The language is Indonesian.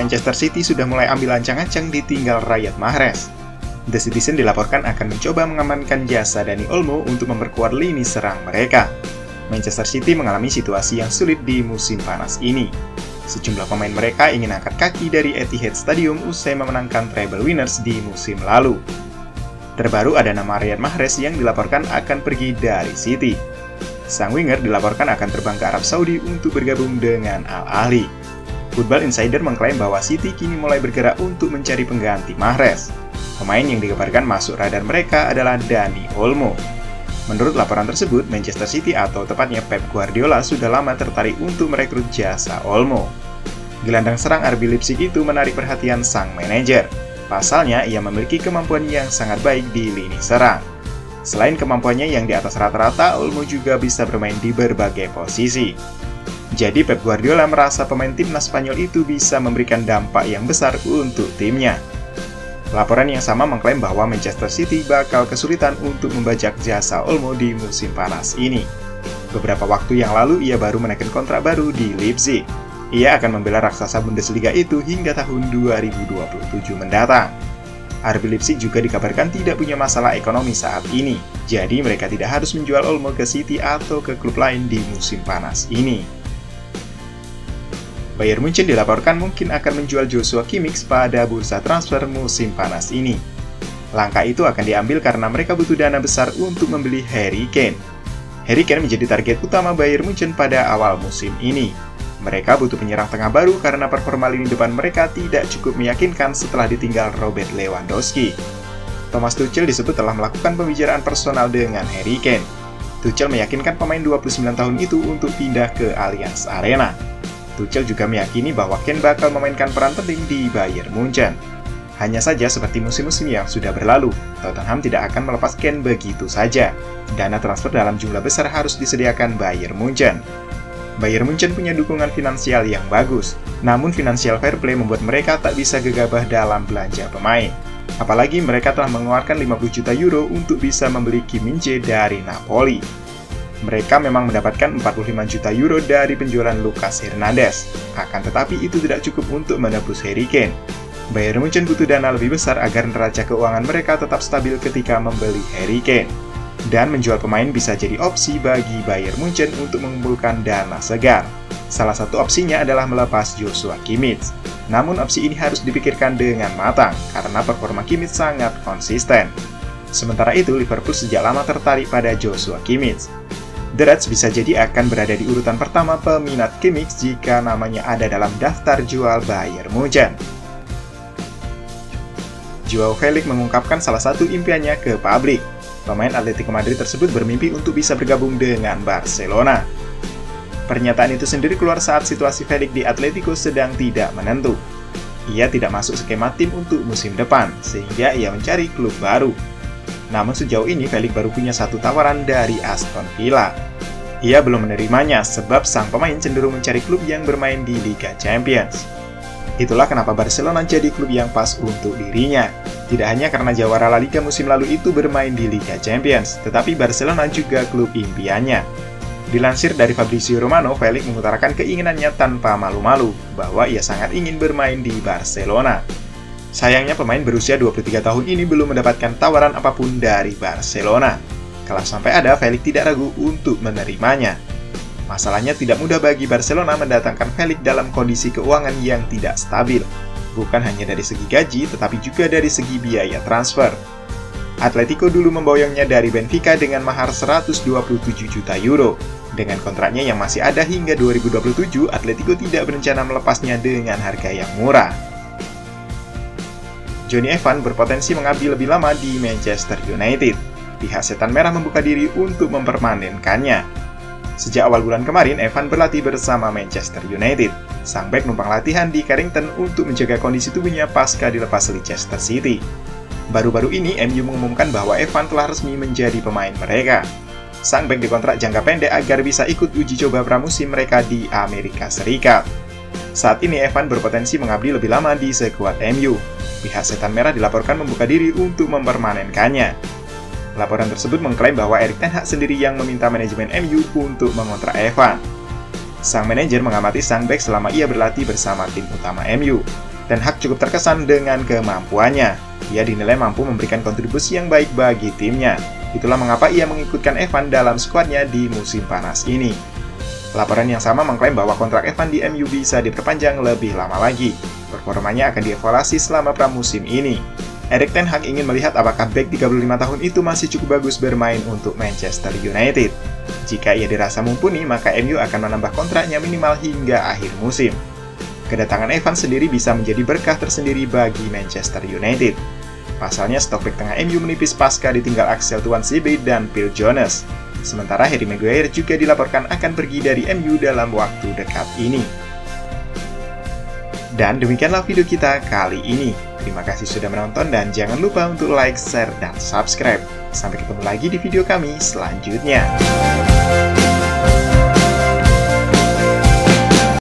Manchester City sudah mulai ambil ancang-ancang ditinggal Riyad Mahrez. The Citizen dilaporkan akan mencoba mengamankan jasa Dani Olmo untuk memperkuat lini serang mereka. Manchester City mengalami situasi yang sulit di musim panas ini. Sejumlah pemain mereka ingin angkat kaki dari Etihad Stadium usai memenangkan treble winners di musim lalu. Terbaru ada nama Riyad Mahrez yang dilaporkan akan pergi dari City. Sang winger dilaporkan akan terbang ke Arab Saudi untuk bergabung dengan Al Ahly. Football Insider mengklaim bahwa City kini mulai bergerak untuk mencari pengganti Mahrez. Pemain yang dikabarkan masuk radar mereka adalah Dani Olmo. Menurut laporan tersebut, Manchester City atau tepatnya Pep Guardiola sudah lama tertarik untuk merekrut jasa Olmo. Gelandang serang RB Leipzig itu menarik perhatian sang manajer. Pasalnya, ia memiliki kemampuan yang sangat baik di lini serang. Selain kemampuannya yang di atas rata-rata, Olmo juga bisa bermain di berbagai posisi. Jadi Pep Guardiola merasa pemain timnas Spanyol itu bisa memberikan dampak yang besar untuk timnya. Laporan yang sama mengklaim bahwa Manchester City bakal kesulitan untuk membajak jasa Olmo di musim panas ini. Beberapa waktu yang lalu ia baru menaikkan kontrak baru di Leipzig. Ia akan membela raksasa Bundesliga itu hingga tahun 2027 mendatang. RB Leipzig juga dikabarkan tidak punya masalah ekonomi saat ini, jadi mereka tidak harus menjual Olmo ke City atau ke klub lain di musim panas ini. Bayern Munchen dilaporkan mungkin akan menjual Joshua Kimmich pada bursa transfer musim panas ini. Langkah itu akan diambil karena mereka butuh dana besar untuk membeli Harry Kane. Harry Kane menjadi target utama Bayern Munchen pada awal musim ini. Mereka butuh penyerang tengah baru karena performa lini depan mereka tidak cukup meyakinkan setelah ditinggal Robert Lewandowski. Thomas Tuchel disebut telah melakukan pembicaraan personal dengan Harry Kane. Tuchel meyakinkan pemain 29 tahun itu untuk pindah ke Allianz Arena. Tuchel juga meyakini bahwa Kane bakal memainkan peran penting di Bayern Munchen. Hanya saja seperti musim-musim yang sudah berlalu, Tottenham tidak akan melepas Kane begitu saja. Dana transfer dalam jumlah besar harus disediakan Bayern Munchen. Bayern Munchen punya dukungan finansial yang bagus, namun financial fair play membuat mereka tak bisa gegabah dalam belanja pemain. Apalagi mereka telah mengeluarkan 50 juta euro untuk bisa membeli Kim Min-jae dari Napoli. Mereka memang mendapatkan 45 juta euro dari penjualan Lucas Hernandez, akan tetapi itu tidak cukup untuk menebus Harry Kane. Bayern Munchen butuh dana lebih besar agar neraca keuangan mereka tetap stabil ketika membeli Harry Kane. Dan menjual pemain bisa jadi opsi bagi Bayern Munchen untuk mengumpulkan dana segar. Salah satu opsinya adalah melepas Joshua Kimmich. Namun opsi ini harus dipikirkan dengan matang, karena performa Kimmich sangat konsisten. Sementara itu, Liverpool sejak lama tertarik pada Joshua Kimmich. The Reds bisa jadi akan berada di urutan pertama peminat Kimmich jika namanya ada dalam daftar jual Bayern Munchen. Joao Felix mengungkapkan salah satu impiannya ke publik. Pemain Atletico Madrid tersebut bermimpi untuk bisa bergabung dengan Barcelona. Pernyataan itu sendiri keluar saat situasi Felix di Atletico sedang tidak menentu. Ia tidak masuk skema tim untuk musim depan, sehingga ia mencari klub baru. Namun sejauh ini Felix baru punya satu tawaran dari Aston Villa. Ia belum menerimanya sebab sang pemain cenderung mencari klub yang bermain di Liga Champions. Itulah kenapa Barcelona jadi klub yang pas untuk dirinya. Tidak hanya karena jawara La Liga musim lalu itu bermain di Liga Champions, tetapi Barcelona juga klub impiannya. Dilansir dari Fabrizio Romano, Felix mengutarakan keinginannya tanpa malu-malu bahwa ia sangat ingin bermain di Barcelona. Sayangnya pemain berusia 23 tahun ini belum mendapatkan tawaran apapun dari Barcelona. Kalau sampai ada, Felix tidak ragu untuk menerimanya. Masalahnya tidak mudah bagi Barcelona mendatangkan Felix dalam kondisi keuangan yang tidak stabil. Bukan hanya dari segi gaji, tetapi juga dari segi biaya transfer. Atletico dulu memboyongnya dari Benfica dengan mahar 127 juta euro. Dengan kontraknya yang masih ada hingga 2027, Atletico tidak berencana melepasnya dengan harga yang murah. Jonny Evans berpotensi mengabdi lebih lama di Manchester United. Pihak Setan Merah membuka diri untuk mempermanenkannya. Sejak awal bulan kemarin, Evans berlatih bersama Manchester United. Sang bek numpang latihan di Carrington untuk menjaga kondisi tubuhnya pasca dilepas Leicester City. Baru-baru ini, MU mengumumkan bahwa Evans telah resmi menjadi pemain mereka. Sang bek dikontrak jangka pendek agar bisa ikut uji coba pramusim mereka di Amerika Serikat. Saat ini, Evans berpotensi mengabdi lebih lama di skuad MU. Pihak Setan Merah dilaporkan membuka diri untuk mempermanenkannya. Laporan tersebut mengklaim bahwa Erik ten Hag sendiri yang meminta manajemen MU untuk mengontrak Evans. Sang manajer mengamati sang bek selama ia berlatih bersama tim utama MU. Ten Hag cukup terkesan dengan kemampuannya. Ia dinilai mampu memberikan kontribusi yang baik bagi timnya. Itulah mengapa ia mengikutkan Evan dalam skuadnya di musim panas ini. Laporan yang sama mengklaim bahwa kontrak Evan di MU bisa diperpanjang lebih lama lagi. Performanya akan dievaluasi selama pramusim ini. Erik ten Hag ingin melihat apakah bek 35 tahun itu masih cukup bagus bermain untuk Manchester United. Jika ia dirasa mumpuni, maka MU akan menambah kontraknya minimal hingga akhir musim. Kedatangan Evan sendiri bisa menjadi berkah tersendiri bagi Manchester United. Pasalnya stok bek tengah MU menipis pasca ditinggal Axel Tuanzebe dan Phil Jones. Sementara Harry Maguire juga dilaporkan akan pergi dari MU dalam waktu dekat ini. Dan demikianlah video kita kali ini. Terima kasih sudah menonton dan jangan lupa untuk like, share, dan subscribe. Sampai ketemu lagi di video kami selanjutnya.